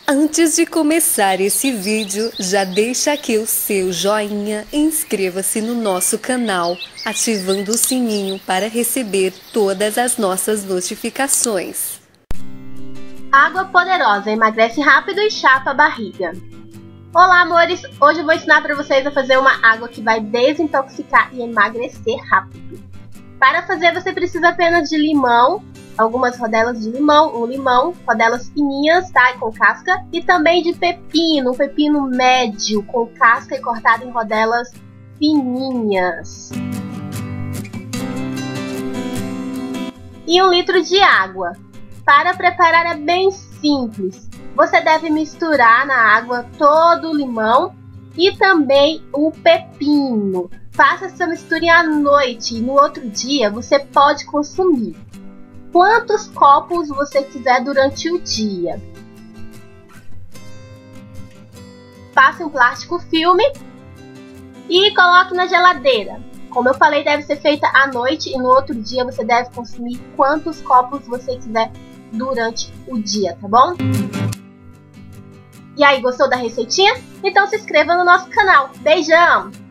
Antes de começar esse vídeo, já deixa aqui o seu joinha e inscreva-se no nosso canal, ativando o sininho para receber todas as nossas notificações. Água poderosa, emagrece rápido e chapa a barriga. Olá, amores! Hoje eu vou ensinar para vocês a fazer uma água que vai desintoxicar e emagrecer rápido. Para fazer, você precisa apenas de limão, algumas rodelas de limão, um limão, rodelas fininhas, tá? E com casca. E também de pepino, um pepino médio, com casca e cortado em rodelas fininhas. E 1 litro de água. Para preparar é bem simples. Você deve misturar na água todo o limão e também o pepino. Faça essa mistura à noite e no outro dia você pode consumir quantos copos você quiser durante o dia. Passe um plástico filme e coloque na geladeira. Como eu falei, deve ser feita à noite e no outro dia você deve consumir quantos copos você quiser durante o dia, tá bom? E aí, gostou da receitinha? Então se inscreva no nosso canal. Beijão!